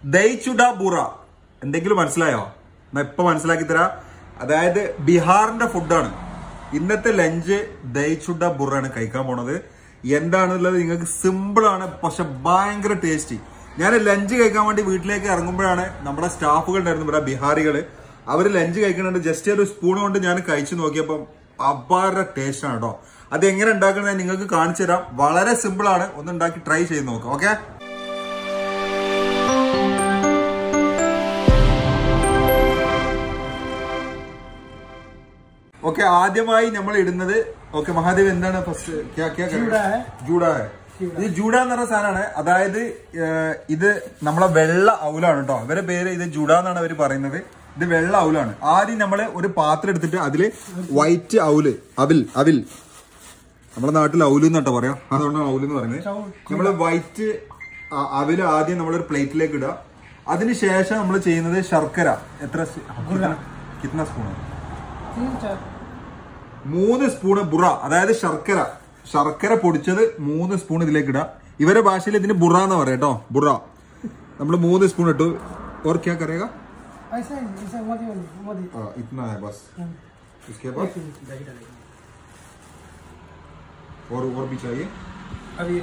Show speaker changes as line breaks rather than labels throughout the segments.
ദഹി ചുഡ ബുറ. എന്തെങ്കിലും മനസ്സിലായോ? ഞാൻ ഇപ്പൊ മനസ്സിലാക്കി തരാം. അതായത് ബീഹാറിന്റെ ഫുഡാണ്. ഇന്നത്തെ ലഞ്ച് ദഹി ചുഡ ബുറാണ് കഴിക്കാൻ പോണത്. എന്താണെന്നുള്ളത് നിങ്ങൾക്ക് സിമ്പിൾ ആണ്, പക്ഷെ ഭയങ്കര ടേസ്റ്റി. ഞാൻ ലഞ്ച് കഴിക്കാൻ വേണ്ടി വീട്ടിലേക്ക് ഇറങ്ങുമ്പോഴാണ് നമ്മുടെ സ്റ്റാഫുകൾ ഉണ്ടായിരുന്നു ഇവിടെ, ബീഹാറികള്. അവര് ലഞ്ച് കഴിക്കുന്നുണ്ട്. ജസ്റ്റ് ഒരു സ്പൂൺ കൊണ്ട് ഞാൻ കഴിച്ചു നോക്കിയപ്പം അപാര ടേസ്റ്റ് ആണ് കേട്ടോ. അത് എങ്ങനെ ഉണ്ടാക്കുന്നത് നിങ്ങൾക്ക് കാണിച്ചു തരാം. വളരെ സിമ്പിൾ ആണ്, ഒന്ന് ഉണ്ടാക്കി ട്രൈ ചെയ്ത് നോക്കാം. ഓക്കെ, ആദ്യമായി നമ്മൾ ഇടുന്നത് മഹാദേവ് എന്താണ് ഫസ്റ്റ്? ജൂഡ. ഇത് ജൂഡ എന്ന് പറഞ്ഞ സാധനമാണ്. അതായത് ഇത് നമ്മളെ വെള്ള ഔലാണ് കേട്ടോ. ഇവരുടെ പേര് ഇത് ജൂഡ എന്നാണ് അവർ പറയുന്നത്. ഇത് വെള്ള ഔലാണ്. ആദ്യം നമ്മള് ഒരു പാത്രം എടുത്തിട്ട് അതില് വൈറ്റ് അവിൽ നമ്മുടെ നാട്ടിൽ ഔല് എന്നാട്ടോ പറയാം, അതുകൊണ്ടാണ് ഔല് എന്ന് പറയുന്നത്. നമ്മള് വൈറ്റ് അവില് ആദ്യം നമ്മളൊരു പ്ലേറ്റിലേക്ക് ഇടുക. അതിനുശേഷം നമ്മൾ ചെയ്യുന്നത് ശർക്കര. എത്ര കിतना സ്പൂണ്? 3 സ്പൂണ് ബുറ, അതായത് ശർക്കര പൊടിച്ചത് 3 സ്പൂൺ ഇതിലേക്ക് ഇടുക. ഇവരുടെ ഭാഷയിൽ ഇതിന് ബുറ എന്ന് പറയാം കേട്ടോ. ബുറ നമ്മൾ 3 സ്പൂൺ ഇട്ടു. और क्या करेगा? इतना है बस. इसके बाद और भी चाहिए.
अभी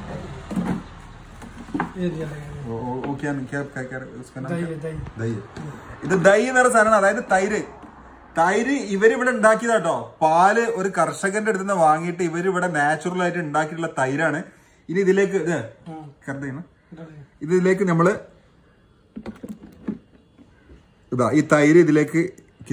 ഇത് ദഹി എന്ന് പറഞ്ഞ സാധനമാണ്. അതായത് തൈര് ഇവരിവിടെ ഉണ്ടാക്കിയതാട്ടോ. പാല് ഒരു കർഷകന്റെ അടുത്ത് നിന്ന് വാങ്ങിയിട്ട് ഇവരിവിടെ നാച്ചുറൽ ആയിട്ട് ഉണ്ടാക്കിയിട്ടുള്ള തൈരാണ്. ഇനി ഇതിലേക്ക് ഇതിലേക്ക് നമ്മള് ഈ തൈര് ഇതിലേക്ക്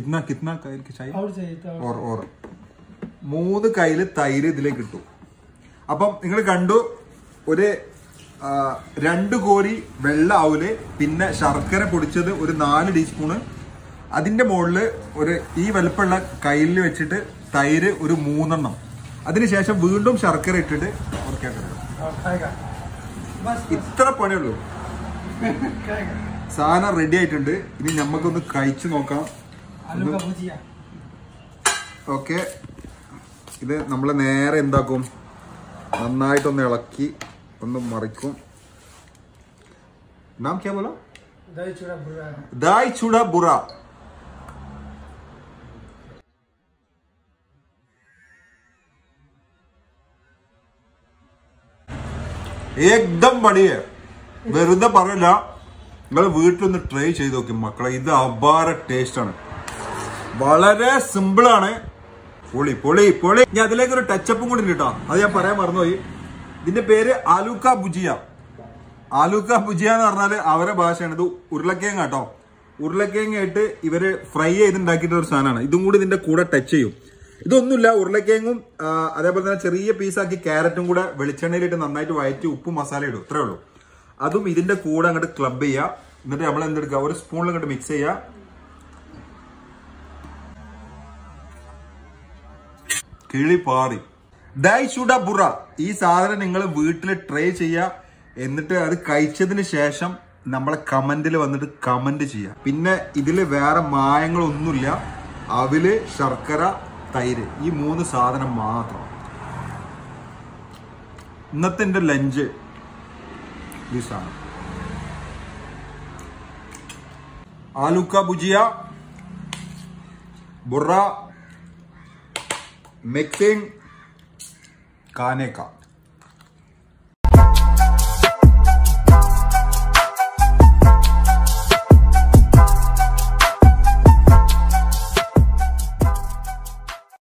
3 കയ്യില് തൈര് ഇതിലേക്ക് ഇട്ടു. അപ്പം നിങ്ങൾ കണ്ടു, ഒരു 2 കോരി വെള്ള ഔല്, പിന്നെ ശർക്കര പൊടിച്ചത് ഒരു 4 ടീസ്പൂണ്, അതിന്റെ മുകളില് ഒരു ഈ വലുപ്പമുള്ള കയ്യിൽ വെച്ചിട്ട് തൈര് ഒരു 3 എണ്ണം, അതിനുശേഷം വീണ്ടും ശർക്കര ഇട്ടിട്ട് ഇത്ര പണിയുള്ളൂ. സാധനം റെഡി ആയിട്ടുണ്ട്. ഇനി നമുക്കൊന്ന് കഴിച്ചു നോക്കാം. ഓക്കെ, ഇത് നമ്മൾ നേരെ എന്താക്കും, നന്നായിട്ടൊന്ന് ഇളക്കി ഒന്ന് മറിക്കും. നാം ക്യാ ബോലാ? ദഹി ചുഡ ബുറ. ഏകദം ബടിയ. വെറുതെ പറയില്ല, നിങ്ങൾ വീട്ടിലൊന്ന് ട്രൈ ചെയ്ത് നോക്കി മക്കളെ. ഇത് അപാര ടേസ്റ്റ് ആണ്, വളരെ സിമ്പിൾ ആണ്. പൊളി പൊളി പൊളി. ഞാൻ അതിലേക്ക് ഒരു ടച്ചപ്പും കൂടി ഉണ്ട് കേട്ടോ, അത് ഞാൻ പറയാൻ മറന്നുപോയി. ഇതിന്റെ പേര് ആലൂക്ക ഭുജിയ. ആലൂക്ക ഭുജിയ എന്ന് പറഞ്ഞാല് അവരുടെ ഭാഷയാണ്. ഇത് ഉരുളക്കിഴങ്ങ് കേട്ടോ. ഉരുളക്കിഴങ്ങ് ആയിട്ട് ഇവര് ഫ്രൈ ചെയ്തുണ്ടാക്കിയിട്ട് ഒരു സാധനമാണ്. ഇതും കൂടി ഇതിന്റെ കൂടെ ടച്ച് ചെയ്യും. ഇതൊന്നുമില്ല, ഉരുളക്കിഴങ്ങും അതേപോലെ തന്നെ ചെറിയ പീസാക്കി ക്യാരറ്റും കൂടെ വെളിച്ചെണ്ണയിലിട്ട് നന്നായിട്ട് വഴറ്റി ഉപ്പും മസാല ഇടും, ഇത്രേ ഉള്ളൂ. അതും ഇതിന്റെ കൂടെ അങ്ങോട്ട് ക്ലബ് ചെയ്യുക. എന്നിട്ട് നമ്മൾ എന്തെടുക്കുക, ഒരു സ്പൂണിൽ അങ്ങോട്ട് മിക്സ് ചെയ്യുക. കിളിപാറി. ദഹി ചുഡ ബുറ. ഈ സാധനം നിങ്ങൾ വീട്ടിൽ ട്രൈ ചെയ്യുക. എന്നിട്ട് അത് കഴിച്ചതിന് ശേഷം നമ്മളെ കമന്റിൽ വന്നിട്ട് കമന്റ് ചെയ്യുക. പിന്നെ ഇതിൽ വേറെ മായങ്ങളൊന്നുമില്ല. അവില്, ശർക്കര, തൈര്, ഈ 3 സാധനം മാത്രം. ഇന്നത്തെ എന്റെ ലഞ്ച് ഈ സാധനം. आलू का भुजिया, बुर्रा, मिक्सिंग खाने का।